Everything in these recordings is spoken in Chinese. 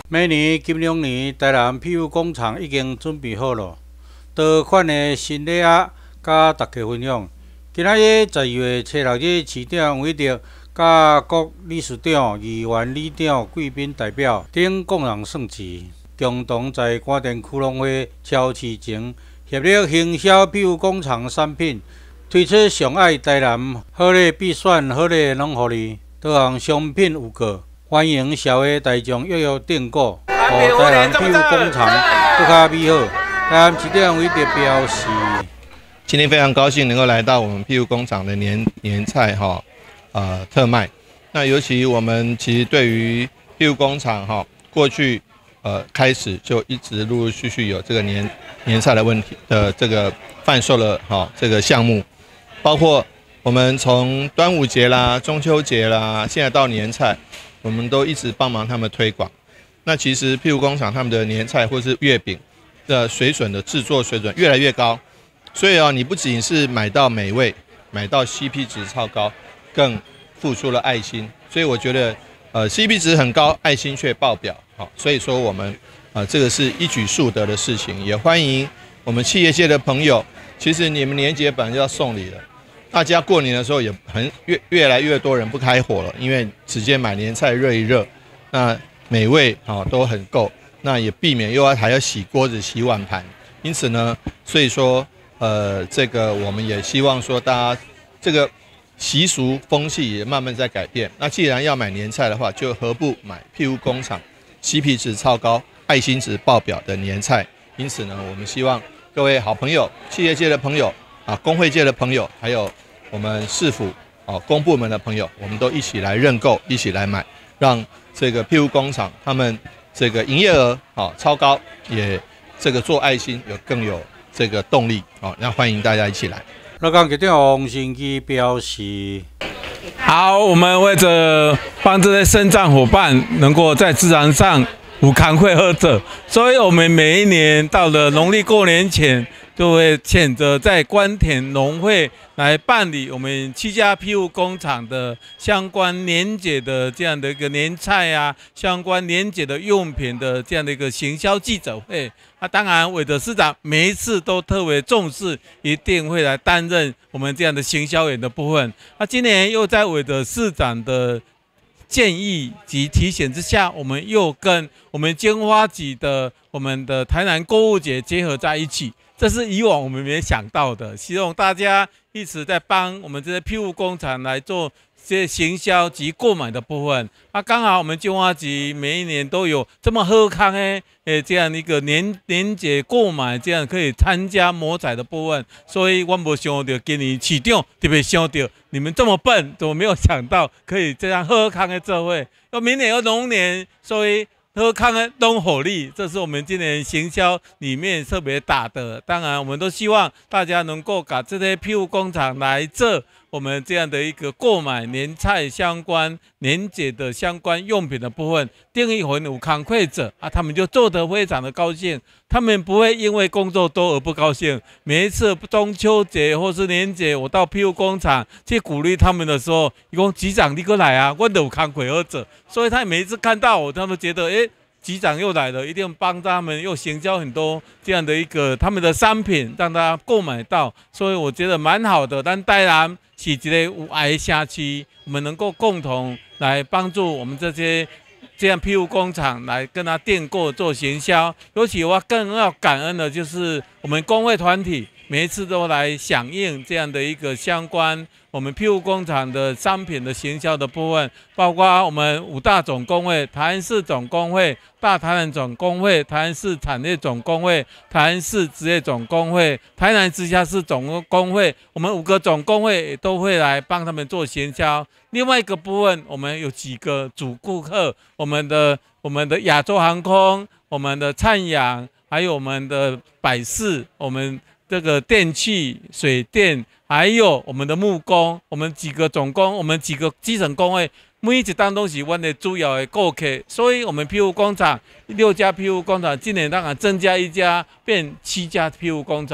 每年金融年，台南皮肤工厂已经准备好了多款的新礼盒，甲大家分享。今仔日12月16日，市长为着甲各理事长、议员、里长、贵宾代表等共同盛事，共同在官田区农会超市前协力行销皮肤工厂产品，推出上爱台南好礼必选好礼拢互你，多项商品有过。欢迎社会大众踊跃订购，予台南皮肤工厂更加美好。台南市长为着表示， 今天非常高兴能够来到我们皮肤工厂的年菜特卖。那尤其我们其实对于皮肤工厂过去开始就一直陆陆续续有这个年菜的问题的这个贩售的这个项目，包括我们从端午节啦、中秋节啦，现在到年菜。我们都一直帮忙他们推广。那其实皮肤工厂他们的年菜或是月饼的水准的制作水准越来越高，所以你不仅是买到美味，买到 CP 值超高，更付出了爱心。所以我觉得CP 值很高，爱心却爆表。所以说我们这个是一举数得的事情。也欢迎我们企业界的朋友，其实你们年节本来就要送礼了。大家过年的时候也越来越多人不开火了，因为直接买年菜热一热，那美味都很够，那也避免还要洗锅子、洗碗盘。因此呢，所以说这个我们也希望说大家这个习俗风气也慢慢在改变。那既然要买年菜的话，就何不买皮肤工厂 CP 值超高、爱心值爆表的年菜？因此呢，我们希望各位好朋友、企业界的朋友工会界的朋友，还有我们市府公部门的朋友，我们都一起来认购，一起来买，让这个皮肤工厂他们这个营业额超高，也这个做爱心更有这个动力那欢迎大家一起来。 乐港局长王新基表示： 好，我们为着帮这些身障伙伴能够在自然上有工会喝者，所以我们每一年到了农历过年前，就会选择在官田农会来办理我们7家皮肤工厂的相关年节的这样的一个年菜相关年节的用品的这样的一个行销记者会。当然，韦德市长每一次都特别重视，一定会来担任我们这样的行销员的部分。今年又在韦德市长的建议及提醒之下，我们又跟我们金花集的我们的台南购物节结合在一起。这是以往我们没想到的，希望大家一直在帮我们这些皮肤工厂来做这些行销及购买的部分。刚好我们金花集每一年都有这么好康这样一个年节购买，这样可以参加模彩的部分。所以我没想到今年市长特别想到你们这么笨，怎么没有想到可以这样好康的这会？明年有龙年，所以。喝康的东火力，这是我们今年行销里面特别打的。当然，我们都希望大家能够把这些皮肤工厂来做我们这样的一个购买年菜相关年节的相关用品的部分，定义为有工会者他们就做得非常的高兴。他们不会因为工作多而不高兴。每一次中秋节或是年节，我到皮肤工厂去鼓励他们的时候，他说局长你过来我都有工会者，所以他每一次看到我，他们觉得局长又来了，一定帮他们又行销很多这样的一个他们的商品，让大家购买到，所以我觉得蛮好的。但当然是一个有爱的社区，我们能够共同来帮助我们这样皮肤工厂来跟他订购做行销。尤其我更要感恩的就是我们工会团体，每一次都来响应这样的一个相关我们皮肤工厂的商品的行销的部分，包括我们5大总工会、台南市总工会、大台南总工会、台南市产业总工会、台南市职业总工会、台南直辖市总工会，我们5个总工会也都会来帮他们做行销。另外一个部分，我们有几个主顾客，我们的亚洲航空、我们的灿阳，还有我们的百事，我们这个电器、水电，还有我们的木工，我们几个总工，我们几个基层工会，每一档都是我们的主要的顾客。所以我们皮肤工厂6家皮肤工厂，今年当然增加1家，变7家皮肤工厂。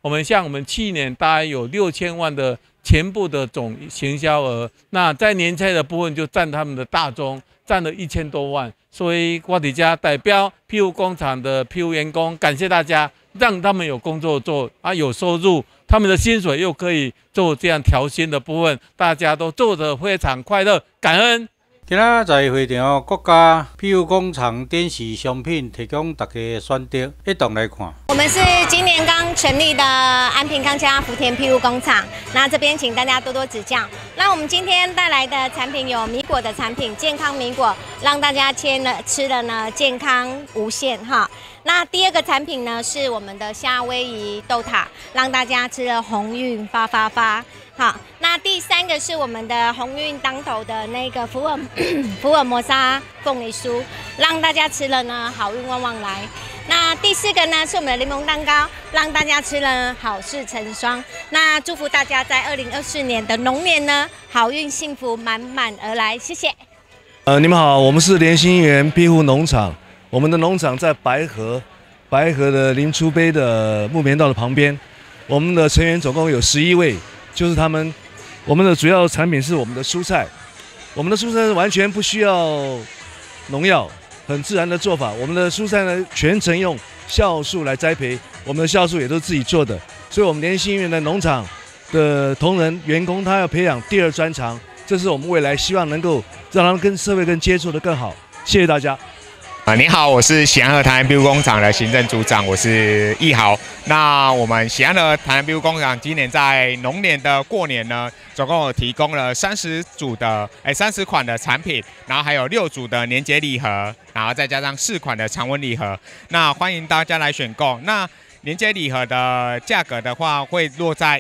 像我们去年大概有6000万的全部的总行销额，那在年菜的部分就占他们的大宗，占了1000多万。所以我在这代表庇护工厂的庇护员工，感谢大家，让他们有工作做啊，有收入，他们的薪水又可以做这样调薪的部分，大家都做得非常快乐，感恩。 今仔在会场，国家庇护工厂电视商品提供大家选择，一同来看。 我们是今年刚成立的安平康佳福田庇护工厂，那这边请大家多多指教。那我们今天带来的产品有米果的产品，健康米果，让大家吃了呢健康无限哈。那第二个产品呢是我们的夏威夷豆塔，让大家吃了鸿运发发发。好，那第三个是我们的鸿运当头的那个福尔摩沙凤梨酥，让大家吃了呢好运旺旺来。那第四个呢是我们的柠檬蛋糕，让大家吃了好事成双。那祝福大家在2024年的龙年呢好运幸福满满而来，谢谢。 你们好，我们是联心园庇护农场，我们的农场在白河的林出杯的木棉道的旁边，我们的成员总共有11位。就是我们的主要产品是我们的蔬菜，我们的蔬菜完全不需要农药，很自然的做法。我们的蔬菜呢，全程用酵素来栽培，我们的酵素也都是自己做的。所以，我们联心园的农场的同仁员工，他要培养第二专长，这是我们未来希望能够让他们跟社会更接触的更好。谢谢大家。 你好，我是喜安和台南庇护工厂的行政组长，我是易豪。那我们喜安和台南庇护工厂今年在龙年的过年呢，总共有提供了30款的产品，然后还有6组的年节礼盒，然后再加上4款的常温礼盒。那欢迎大家来选购。那年节礼盒的价格的话，会落在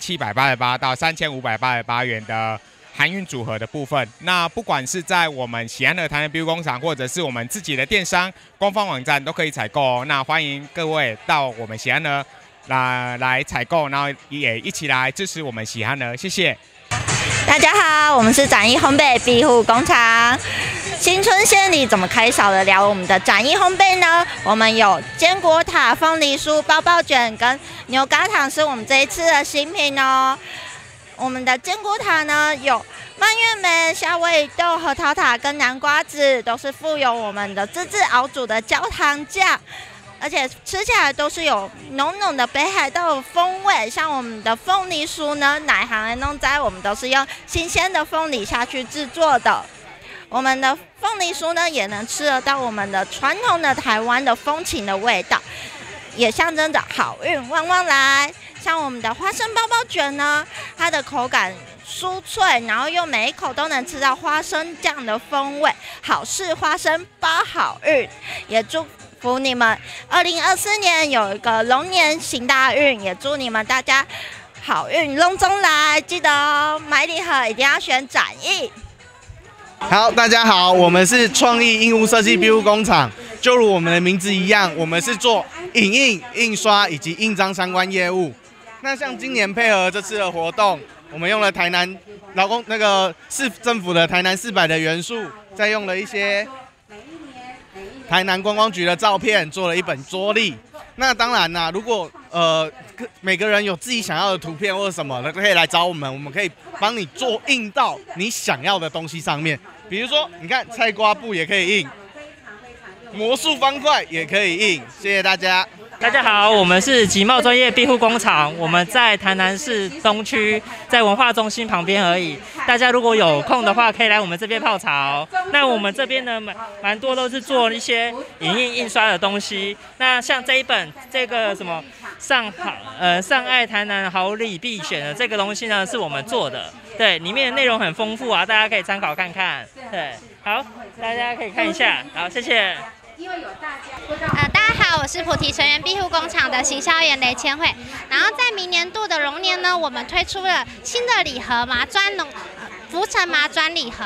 1788到3588元的含运组合的部分。那不管是在我们喜安的台南庇护工厂，或者是我们自己的电商官方网站都可以采购哦。那欢迎各位到我们喜安的来采购，然后也一起来支持我们喜安的，谢谢。 大家好，我们是展翼烘焙庇护工厂。新春献礼怎么可以少得了我们的展翼烘焙呢？我们有坚果塔、凤梨酥、包包卷跟牛轧糖是我们这一次的新品哦。我们的坚果塔呢有蔓越莓、夏威夷豆、核桃塔跟南瓜子，都是附有我们的自制熬煮的焦糖酱，而且吃起来都是有浓浓的北海道风味。像我们的凤梨酥呢，奶行的弄在我们都是用新鲜的凤梨下去制作的。我们的凤梨酥呢，也能吃得到我们的传统的台湾的风情的味道，也象征着好运旺旺来。像我们的花生包包卷呢，它的口感酥脆，然后又每一口都能吃到花生酱的风味，好事花生包好运。也祝福你们2024年有一个龙年行大运，也祝你们大家好运隆中来。记得哦，买礼盒一定要选展翼。 好，大家好，我们是创意印务设计庇护工厂。就如我们的名字一样，我们是做影印、印刷以及印章相关业务。那像今年配合这次的活动，我们用了台南市政府的台南400的元素，再用了一些台南观光局的照片，做了一本桌历。那当然啦，如果每个人有自己想要的图片或者什么的，可以来找我们，我们可以帮你做印到你想要的东西上面。比如说，你看菜瓜布也可以印，魔术方块也可以印。谢谢大家。 大家好，我们是集贸专业庇护工厂，我们在台南市东区，在文化中心旁边而已。大家如果有空的话，可以来我们这边泡茶哦。那我们这边呢，蛮多都是做一些影印印刷的东西。那像这一本这个什么上爱台南好礼必选的这个东西呢，是我们做的。对，里面的内容很丰富啊，大家可以参考看看。对，好，大家可以看一下。好，谢谢。 大家好，我是菩提成员庇护工厂的行销员雷千惠。然后在明年度的龙年呢，我们推出了新的礼盒浮尘麻砖礼盒。那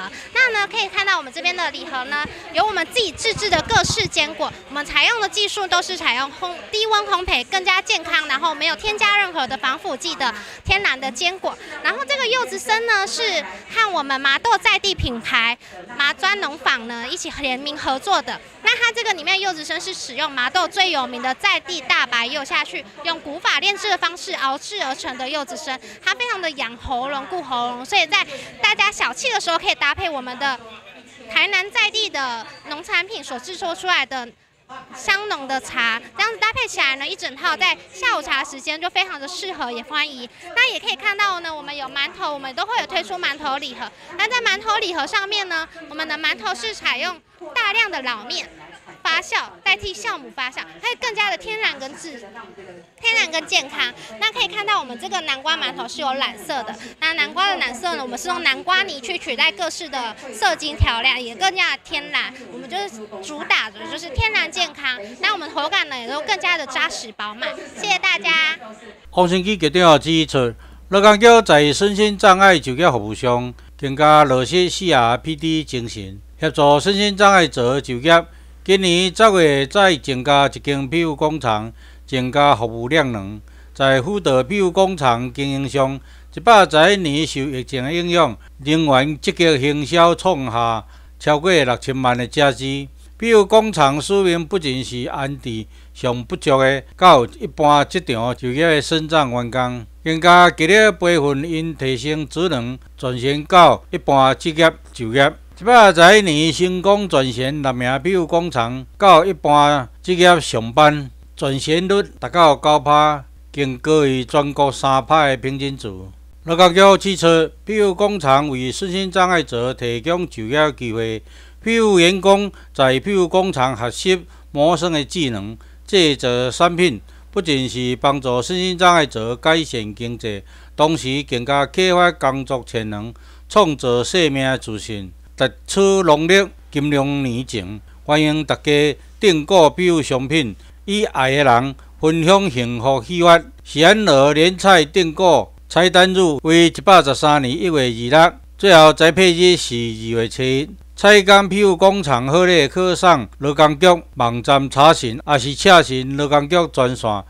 那呢，可以看到我们这边的礼盒呢，有我们自己自制的各式坚果，我们采用的技术都是采用低温烘焙，更加健康，然后没有添加任何的防腐剂的天然的坚果。然后这个柚子参呢，是和我们麻豆在地品牌麻砖农坊呢一起联名合作的。那它这个里面柚子参是使用麻豆最有名的在地大白柚下去，用古法炼制的方式熬制而成的柚子参，它非常的养喉咙、顾喉咙，所以在大家小憩的时候可以搭配我们的台南在地的农产品所制作出来的香浓的茶，这样子搭配起来呢，一整套在下午茶时间就非常的适合，也欢迎。那也可以看到呢，我们有馒头，我们都会有推出馒头礼盒。那在馒头礼盒上面呢，我们的馒头是采用大量的老面发酵代替酵母发酵，它会更加的天然跟健康。那可以看到我们这个南瓜馒头是有染色的，那南瓜的染色呢，我们是用南瓜泥去取代各式的色精调料，也更加的天然。我们就是主打的就是天然健康，那我们口感呢也都更加的扎实饱满。谢谢大家。 王成基局长指出，罗岗局在身心障碍就业服务上，更加落实4RPD 精神，协助身心障碍者就业。今年10月再增加一间庇护工厂，增加服务量能。在辅导庇护工厂经营上，111年受疫情影响，仍然积极行销，创下超过6000万的价值。庇护工厂使命不仅是安置上不足的到一般职场就业的身障员工，更加极力培训因提升职能，转型到一般职业就业。111年成功转型6名庇护工厂到一般职业上班，转型率达到9%，更高于全国3%的平均值。罗岗局指出，庇护工厂为身心障碍者提供就业机会，庇护员工在庇护工厂学习谋生的技能，制作产品，不仅是帮助身心障碍者改善经济，同时更加启发工作潜能，创造生命自信。特此农历金龙年前，欢迎大家订购庇护商品，与爱的人分享幸福喜悦。喜安乐年菜订购菜单日为113年1月26，最后栽培日是2月7日。菜柑庇护工厂好礼可上罗岗局网站查询，也是洽询罗岗局专线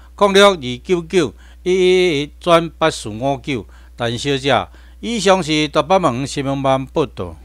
06299111-8459。陈小姐，以上是大北门新闻网报道。